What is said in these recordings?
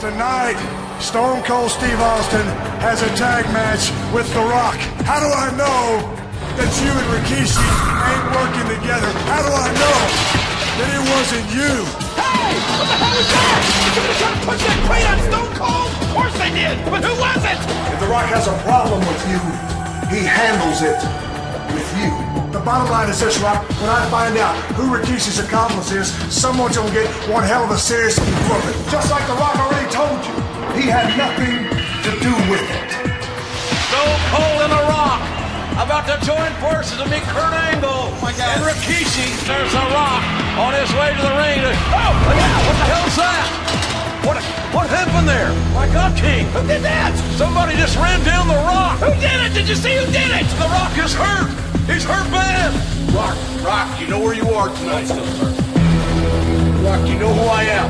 Tonight, Stone Cold Steve Austin has a tag match with The Rock. How do I know that you and Rikishi ain't working together? How do I know that it wasn't you? Hey! What the hell was that? Did somebody try to push that crate on Stone Cold? Of course they did, but who was it? If The Rock has a problem with you, he handles it with you. The bottom line is this, Rock. When I find out who Rikishi's accomplice is, someone's gonna get one hell of a serious whooping. Just like The Rock already told you, he had nothing to do with it. Stone Cold and The Rock about to join forces to meet Kurt Angle. Oh my God. And Rikishi serves The Rock on his way to the ring. Oh, look out! What the hell's that? What happened there? My God, King! Who did that? Somebody just ran down The Rock. Who did it? Did you see who did it? The Rock is hurt. He's hurt bad. Rock, you know where you are tonight. Rock, you know who I am.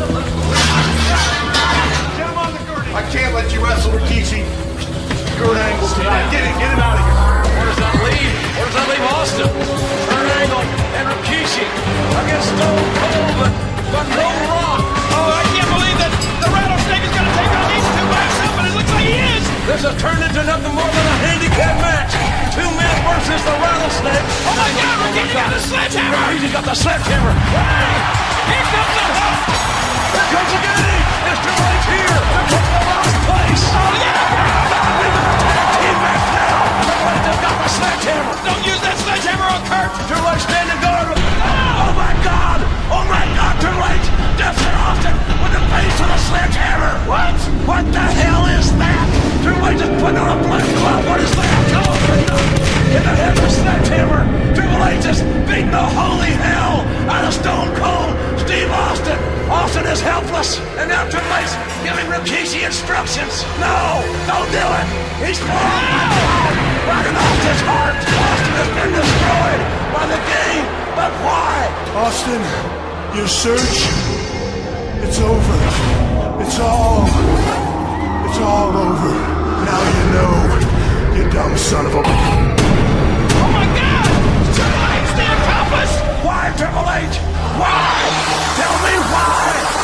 Get him on the gurney. I can't let you wrestle Rikishi. Kurt Angle tonight. Get him out of here. Where does that leave? Where does that leave Austin? Kurt Angle and Rikishi against Stone Cold, but no Rock. Oh, I can't believe that the Rattlesnake is going to take on these two by himself, and it looks like he is. This has turned into nothing more than a handicap match. 2 men versus the Rattlesnake. Oh my God, Rikishi got the sledgehammer. Rikishi got the sledgehammer. Hey! Here comes the hook. Here comes the game. It's too late here. Here comes the last place. Oh, yeah. Team match now. Triple H has got the sledgehammer. Don't use that sledgehammer on Kurt. Triple H standing guard. Oh my God. Oh my God, Triple H. Justin Austin with the face of the sledgehammer. What? What the hell is that? Triple H is putting on a blood glove. What is that? In the head of a sledgehammer. Triple H is beating the holy hell out of Stone Cold Steve Austin. Austin is helpless. And now Triple H giving Rikishi instructions. No, don't do it. He's falling. Right off his heart. Austin has been destroyed by the game. But why? Austin, your search, it's over. It's all over. Now you know, you dumb son of a... Oh my God! Triple H, the accomplice! Why, Triple H? Why? Tell me why!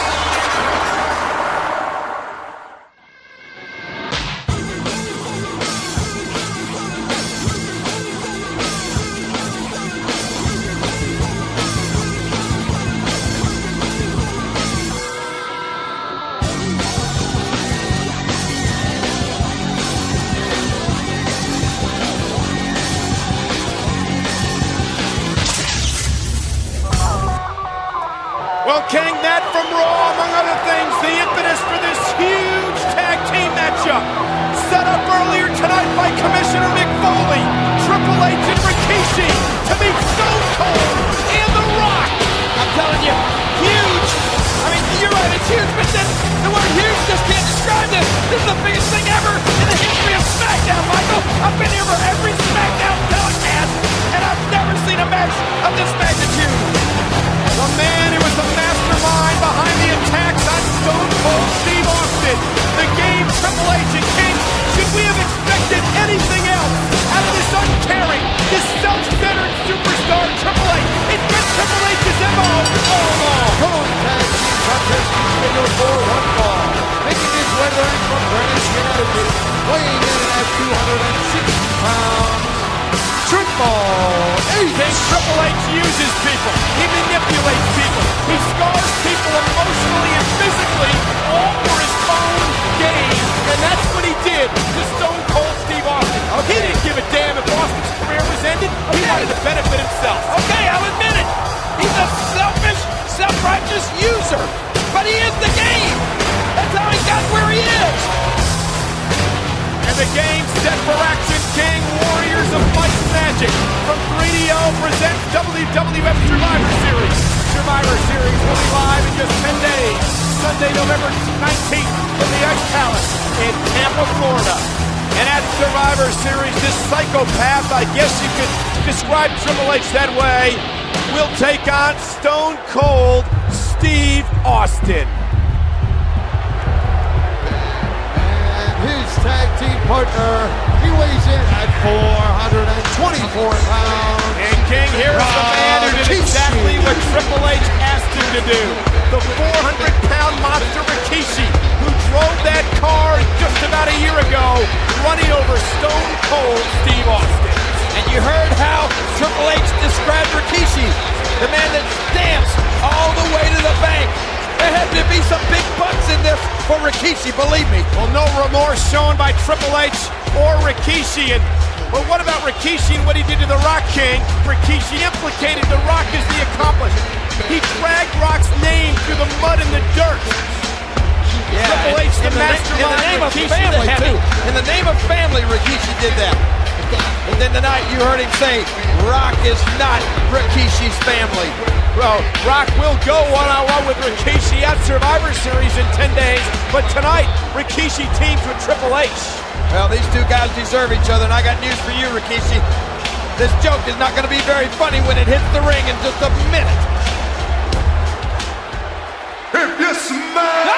Well, King, that from Raw, among other things, the impetus for this huge tag team matchup. Set up earlier tonight by Commissioner Mick Foley, Triple H and Rikishi to meet Stone Cold and The Rock. I'm telling you, huge. I mean, you're right, it's huge, but then the word huge just can't describe this. This is the biggest thing ever in the history of SmackDown, Michael. I've been here for every SmackDown telecast, and I've never seen a match of this magnitude. The man who was the mastermind behind the attacks on Stone Cold Steve Austin. The game Triple H and King. Should we have expected anything else out of this uncaring, this self-centered superstar Triple H? It's been Triple H's MO all along. Cold tag team contest scheduled for one fall. Making his way to ring from Greenwich, Connecticut, weighing in at 260 pounds. Triple H. King Triple H uses people. He manipulates people. He scars people emotionally and physically, all for his own gain. And that's what he did to Stone Cold Steve Austin. He didn't give a damn if Austin's career was ended. He wanted to benefit himself. Okay, I'll admit it. He's a selfish, self-righteous user. But he is the game. That's how he got where he is. And the game set for action. King, Warriors of Might and Magic from 3DO presents WWF Survivor Series. Survivor Series will be live in just 10 days. Sunday, November 19th from the Ice Palace in Tampa, Florida. And at Survivor Series, this psychopath, I guess you could describe Triple H that way, will take on Stone Cold Steve Austin. His tag team partner, he weighs in at 424 pounds. And King, here is the man who did exactly what Triple H asked him to do. The 400-pound monster Rikishi be some big bucks in this for Rikishi, believe me. Well, no remorse shown by Triple H or Rikishi. But what about Rikishi and what he did to the Rock King? Rikishi implicated the Rock as the accomplice. He dragged Rock's name through the mud and the dirt. Yeah, Triple H, the mastermind, in the name of Rikishi, family, the heavy. too. In the name of family, Rikishi did that. And then tonight you heard him say, Rock is not Rikishi's family. Well, Rock will go one-on-one with Rikishi at Survivor Series in 10 days, but tonight, Rikishi teams with Triple H. Well, these two guys deserve each other, and I got news for you, Rikishi. This joke is not going to be very funny when it hits the ring in just a minute. If you smell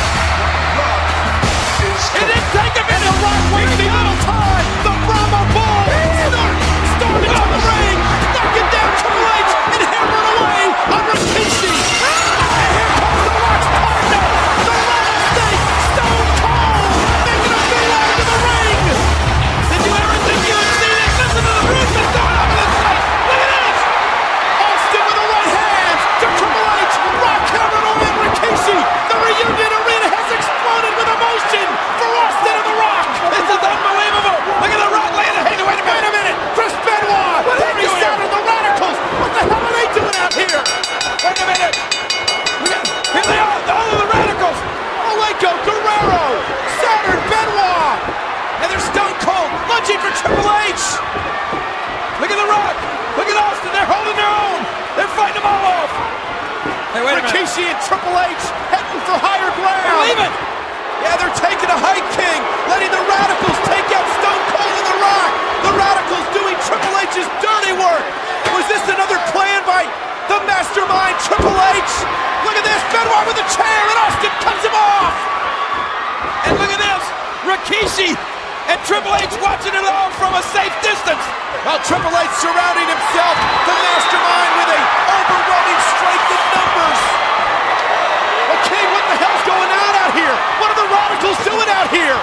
It didn't take a minute. Rock wasting little time. The Brahma Bull stormed into the ring, knocking down Triple H and hammering away on Rikishi. And here comes the Rock's partner, the Rattlesnake, Stone Cold, making a beeline to the ring. Did you ever think you would see this? Listen to the roof that's going up in this place. Look at this. Austin with the right hand to Triple H. Rock hammering away on Rikishi. The reunion arena has exploded with emotion for Austin and the Rock. This is unbelievable. Look at the Rock laying it. Hey, wait a minute. Chris Benoit, Terry Saturn, the Radicals. What the hell are they doing out here? Wait a minute. Here they are, all of the Radicals. Malenko, Guerrero, Saturn, Benoit. And they're Stone Cold lunging for Triple H. Look at the Rock. Look at Austin. They're holding their own. They're fighting them all off. Hey, wait a minute. Rikishi and Triple H heading for higher ground. They're leaving. Yeah, they're taking a hike, King, letting the Radicals take out Stone Cold and the Rock. The Radicals doing Triple H's dirty work. Was this another plan by the mastermind, Triple H? Look at this, Benoit with a chair, and Austin cuts him off. And look at this. Rikishi and Triple H watching it all from a safe distance. While Triple H surrounding himself, the mastermind, with a overwhelming strength in numbers. Well, King, what the hell's going on out here? What are the Radicals doing out here?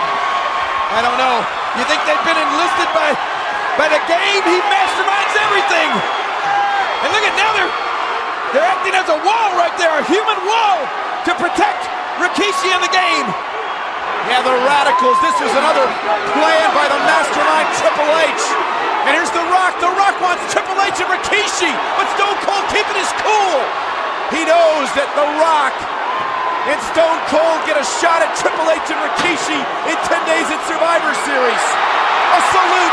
I don't know. You think they've been enlisted by the game? He masterminds everything. And look at now they're acting as a wall right there, a human wall to protect Rikishi in the game. Yeah, the Radicals. This is another plan by the mastermind, Triple H. And here's The Rock. The Rock wants Triple H and Rikishi, but Stone Cold keeping his cool. He knows that The Rock and Stone Cold get a shot at Triple H and Rikishi in 10 days at Survivor Series. A salute